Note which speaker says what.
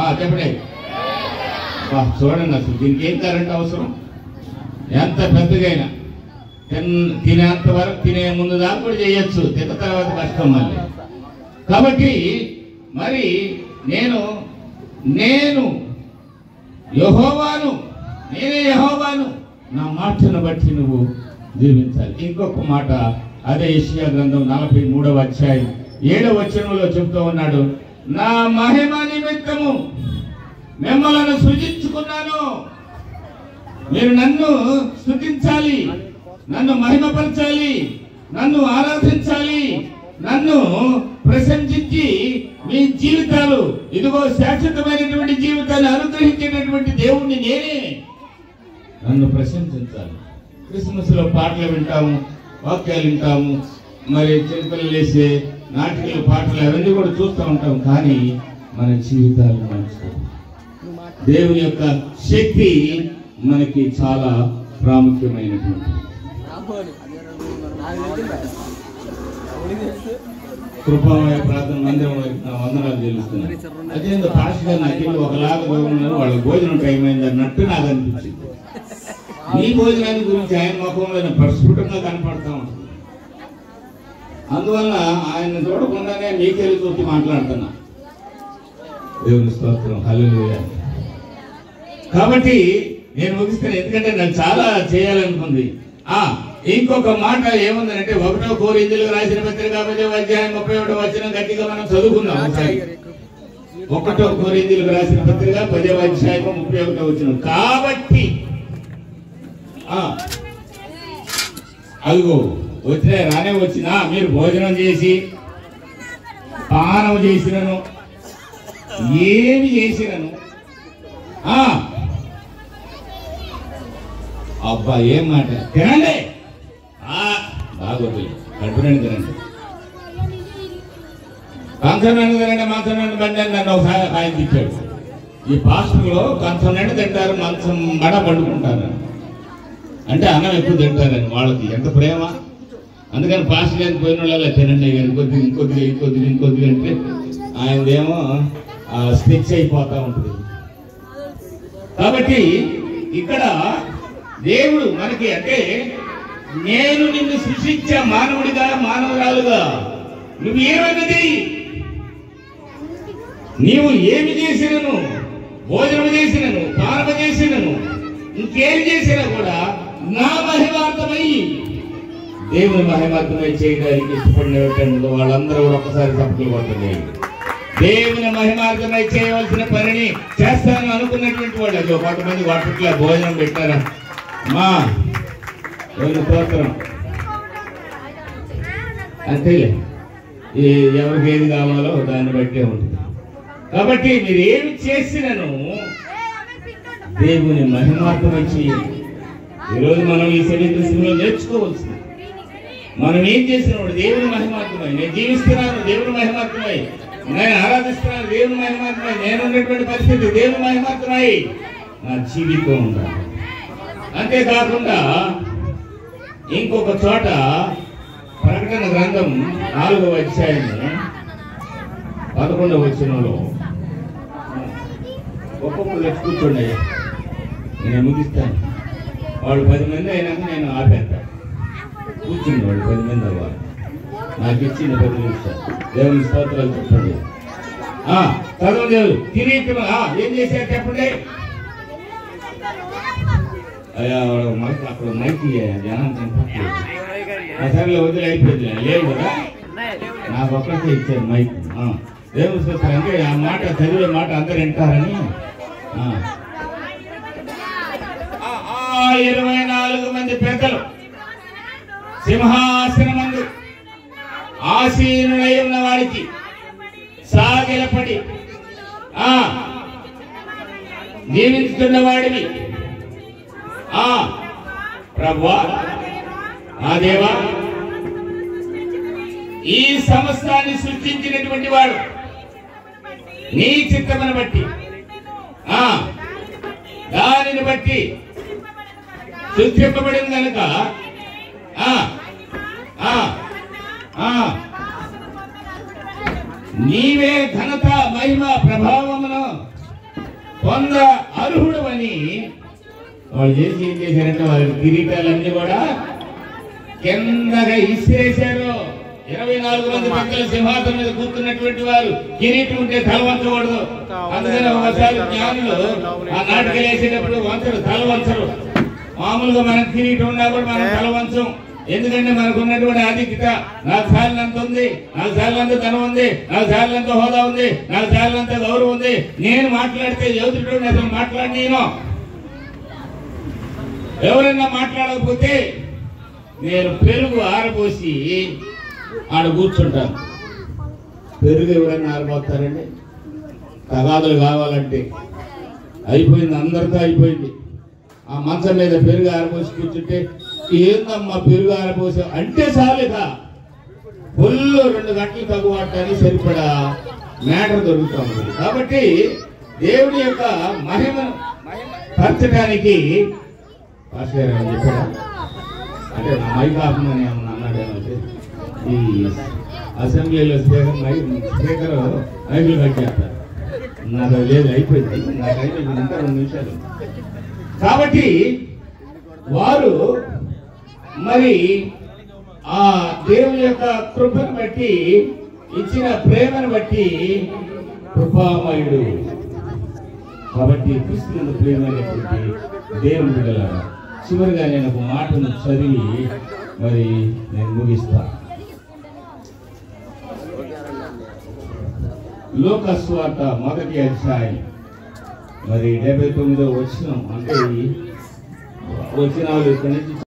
Speaker 1: చెప్పండి. చూడండి, అసలు దీనికి ఏం కరెంట్ అవసరం? ఎంత పెద్దగైనా తినేంత వరకు, తినే ముందు దాకా కూడా చేయొచ్చు, తిన్న తర్వాత కష్టం మళ్ళీ. కాబట్టి మరి నేను యెహోవాను, నేనే యెహోవాను, నా మాటను బట్టి నువ్వు జీవించాలి. ఇంకొక మాట అదే యెషయా గ్రంథం 43వ అధ్యాయం 7వ వచనంలో చెప్తూ ఉన్నాడు, నా మహిమ నిమిత్తము మిమ్మల్ని సృజించుకున్నాను. మీరు నన్ను స్తుతించాలి, నన్ను మహిమపరచాలి, నన్ను ఆరాధించాలి, నన్ను ప్రశంసించి మీ జీవితాలు, ఇదిగో శాశ్వతమైనటువంటి జీవితాన్ని అనుగ్రహించేటటువంటి దేవుణ్ణి నేనే, నన్ను ప్రశంసించాలి. క్రిస్మస్ లో పాటలు వింటాము, వాక్యాలు వింటాము, మరి చిన్నపిల్లలు వేసే నాటికలు, పాటలు అవన్నీ కూడా చూస్తూ ఉంటాం. కానీ మన జీవితాలను మంచుకోము. దేవుని యొక్క శక్తి మనకి చాలా ప్రాముఖ్యమైనటువంటి. కృపామయ ప్రార్థన మందిరం వందనాలు చెల్లిస్తున్నాను. అదేందో పాస్టర్ గారు నాకు ఒకలాగా ఉన్నారు, వాళ్ళ భోజనం టైం అయింది అన్నట్టు నాకు అనిపించింది. మీ భోజనాన్ని గురించి ఆయన ముఖంలో ప్రస్ఫుటంగా కనపడతా ఉంటుంది. అందువల్ల ఆయన చూడకుండానే మీకెళ్ళి చూసి మాట్లాడుతున్నా. దేవుని స్తోత్రం, హల్లెలూయా. కాబట్టి నేను ముగిస్తాను, ఎందుకంటే నాకు చాలా చేయాలనుకుంది. ఇంకొక మాట ఏముందంటే 1వ కొరింథీయులకు రాసిన పత్రిక 10వ అధ్యాయం 31వ వచనం గట్టిగా మనం చదువుకుందాం ఒకసారి. 1వ కొరింథీయులకు రాసిన పత్రిక 10వ అధ్యాయం 31వ వచనం. కాబట్టి అదిగో వచ్చినా రానే వచ్చినా మీరు భోజనం చేసి పానం చేసినను ఏమి చేసినను, అబ్బా ఏం మాట, తినండి, బాగోదు, కడుపునండి తినండి, కంచం నిండు తినండి, మంచం నిండు బండి అని నన్ను ఒకసారి ఆయన తిప్పాడు. ఈ పాస్టర్లో కంచం నిండు తింటారు, మంచం మడ పండుకుంటారు అంటే అన్నం ఎక్కువ తింటారని వాళ్ళకి ఎంత ప్రేమ. అందుకని పాస్టర్ గారికి పోయిన వాళ్ళు తినండి, ఇంకొద్దిగా ఇంకొద్దిగా ఇంకొద్దిగా ఇంకొద్దిగా అంటే ఆయనదేమో స్టిచ్ అయిపోతా ఉంటుంది. కాబట్టి ఇక్కడ దేవుడు మనకి అంటే నేను నిన్ను సృష్టించా మానవుడిగా, మానవురాలుగా, నువ్వు ఏమైనది, నీవు ఏమి చేసినను, భోజనం చేసినను, పానము చేసినను, ఇంకేమి చేసినా కూడా నా మహిమార్థమై, దేవుని మహిమార్థమై చేయడానికి ఇష్టపడిన వాళ్ళందరూ ఒక్కసారి తప్పులు కొట్టండి. దేవుని మహిమార్థమై చేయవలసిన పనిని చేస్తానని అనుకున్నటువంటి వాళ్ళు అది కొంతమంది వాటిలో భోజనం పెట్టారా మా దేవుని స్తోత్రం అంతేలే, ఎవరికి ఏది కావాలో దాన్ని బట్టే ఉంటుంది. కాబట్టి మీరు ఏమి చేసినను దేవుని మహిమార్థమై చేయండి. ఈరోజు మనం ఈ శరీరంలో నేర్చుకోవాల్సింది, మనం ఏం చేసినప్పుడు దేవుని మహిమార్థమై, నేను జీవిస్తున్నాను దేవుని మహిమార్థమై, నేను ఆరాధిస్తున్నాను దేవుని మహిమార్థమై, నేను ఉన్నటువంటి పరిస్థితి దేవుని మహిమార్థమై నా జీవితం ఉండాలి. అంతేకాకుండా ఇంకొక చోట ప్రకటన గ్రంథం 4వ అధ్యాయం 11వ వచనంలో ఒక్కొక్కరు వచ్చి కూర్చోండి, నేను ముగిస్తాను. వాళ్ళు 10 మంది అయినాక నేను ఆపేస్తాను. కూర్చుంది వాళ్ళు 10 మంది అవ్వాలి, నాకు ఇచ్చిన 10 నిమిషాలు. దేవుని స్తోత్రాలు చెప్పండి. చదువు దేవుడు కిరీటం ఏం చేశారు చెప్పండి. అయ్యా మైక్ అక్కడ మైక్ జనం సరేలే వదిలి అయిపోయింది, లేదు కదా, నాకు ఒక్కరికే ఇచ్చారు మైక్. దేవుని స్తోత్రం అంటే ఆ మాట చదివే మాట అందరు వింటారని 24 మంది పెద్దలు సింహాసనమందు ఆసీనుడై ఉన్న వాడికి సాగిలపడి జీవిస్తున్న వాడిని, ప్రభువా ఆ దేవా, ఈ సమస్తాన్ని సృష్టించినటువంటి వాడు నీ చిత్తమును బట్టి దానిని బట్టి సృష్టింపబడింది కనుక నీవే ఘనత మహిమ ప్రభావమును పొంద అర్హుడు అని వాళ్ళు చేసి ఏం చేశారంటే వాళ్ళ కిరీటాలన్నీ కూడా కిందగా ఇసిరేశారు. 24 మంది పెద్దల సింహాసనం మీద కూర్చున్నటువంటి వారు కిరీటం ఉంటే తల వంచకూడదు. అందుకని ఒకసారి జ్ఞానులు ఆ నాటికలు వేసేటప్పుడు వంచరు, తల వంచరు. మామూలుగా మనకు కిరీటం ఉన్నా కూడా మనం తల వంచం. ఎందుకంటే మనకు ఉన్నటువంటి ఆధిక్యత 4 సార్లంత ఉంది, 4 సార్లంత ధనం ఉంది, 4 సార్లంత హోదా ఉంది, 4 సార్లంత గౌరవం ఉంది. నేను మాట్లాడితే ఎదుటి అసలు మాట్లాడినేను. ఎవరైనా మాట్లాడకపోతే నేను పెరుగు ఆరబోసి ఆడ కూర్చుంటాను. పెరుగు ఎవరైనా ఆరబోతారండి? తగాదులు కావాలంటే అయిపోయింది, అందరితో అయిపోయింది. ఆ మంచం మీద పెరుగు ఆరబోసి కూర్చుంటే ఏందమ్మా పెరుగు ఆరబోసి అంటే చాలేక ఫుల్ 2 గంటలు తగ్గువాటానికి సరిపడా మ్యాటర్ దొరుకుతుంది. కాబట్టి దేవుడి యొక్క మహిమను పరచడానికి పాస్టర్ గారు చెప్పారా అంటే నా మైక్ ఆపమని ఏమన్నా అన్నాడేమంటే ఈ అసెంబ్లీలో స్పీకర్ మైకులు కట్టేస్తారు. నాకు లేదు, అయిపోయింది, నాకు అయిపోయింది ఇంకా 2 నిమిషాలు. కాబట్టి వారు మరి ఆ దేవుని యొక్క కృపను బట్టి, ఇచ్చిన ప్రేమను బట్టి కృపామయుడు. కాబట్టి క్రీస్తు ప్రేమైనటువంటి దేవుని బిడ్డలారా, చివరిగా నేను ఒక మాటను చదివి మరి నేను ముగిస్తా. లోకస్వార్త 1వ అధ్యాయం మరి 79వ వచనం. అంటే వచనాలు ఇక్కడ నుంచి